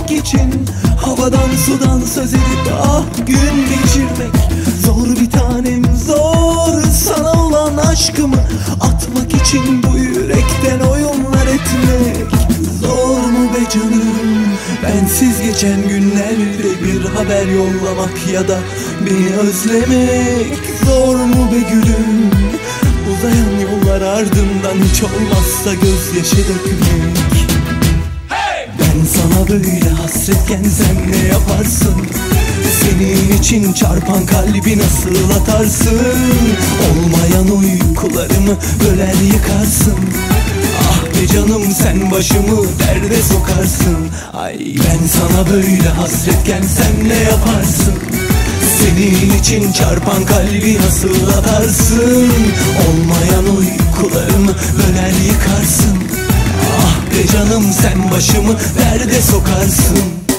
unutmak için havadan sudan söz edip gün geçirmek. Zor bir tanem zor, sana olan aşkımı atmak için bu yürekten oyunlar etmek. Zor mu be canım, bensiz geçen günlerde bir haber yollamak ya da beni özlemek. Zor mu be gülüm, uzayan yollar ardından hiç olmazsa gözyaşı dökmek. Ben sana böyle hasretken sen ne yaparsın? Senin için çarpan kalbi nasıl atarsın? Olmayan uykularımı böler yıkarsın. Ah be canım, sen başımı derde sokarsın. Ay ben sana böyle hasretken sen ne yaparsın? Senin için çarpan kalbi nasıl atarsın? Olmayan uykularımı böler yıkarsın. Ah be canım, sen başımı derde sokarsın.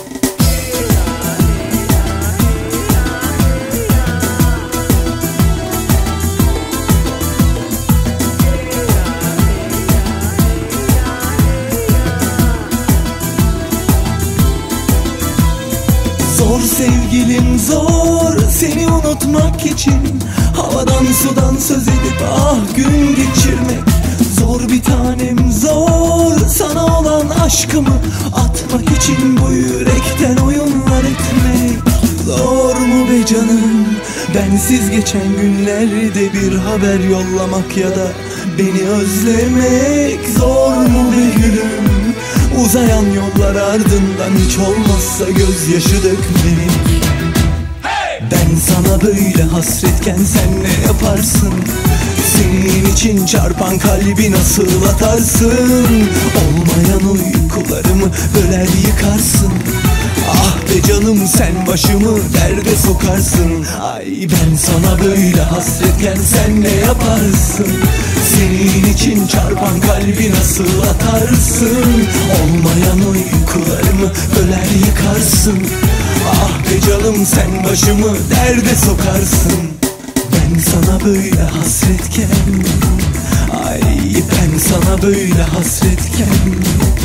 Zor sevgilim zor, seni unutmak için havadan sudan söz edip gün geçirmek. Zor bir tanem zor, sana olan aşkımı atmak için bu yürekten oyunlar etmek. Zor mu be canım, bensiz geçen günlerde bir haber yollamak ya da beni özlemek. Zor mu be gülüm, uzayan yollar ardından hiç olmazsa gözyaşı dökmek. Ben sana böyle hasretken sen ne yaparsın? Senin için çarpan kalbi nasıl atarsın? Olmayan uykularımı böler yıkarsın. Ah be canım, sen başımı derde sokarsın. Ay ben sana böyle hasretken sen ne yaparsın? Senin için çarpan kalbi nasıl atarsın? Olmayan uykularımı böler yıkarsın. Ah be canım, sen başımı derde sokarsın. Ben sana böyle hasretken, ay ben sana böyle hasretken.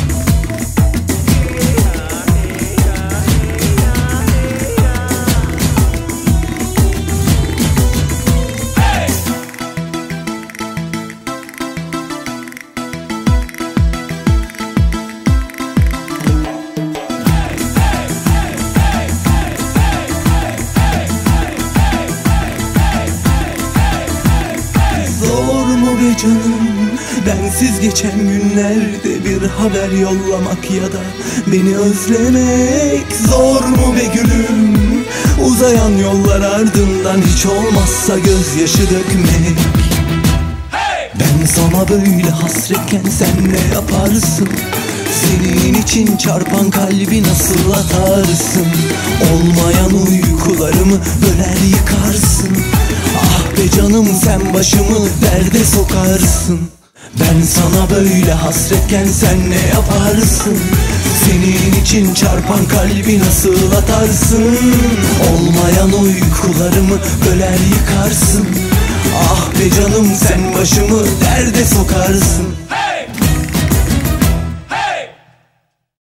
Zor mu be canım, bensiz geçen günlerde bir haber yollamak ya da beni özlemek. Zor mu be gülüm, uzayan yollar ardından hiç olmazsa gözyaşı dökmek. Ben sana böyle hasretken sen ne yaparsın? Senin için çarpan kalbi nasıl atarsın? Olmayan uykularımı böler yıkarsın. Ah be canım, sen başımı derde sokarsın. Ben sana böyle hasretken sen ne yaparsın? Senin için çarpan kalbi nasıl atarsın? Olmayan uykularımı böler yıkarsın. Ah be canım, sen başımı derde sokarsın.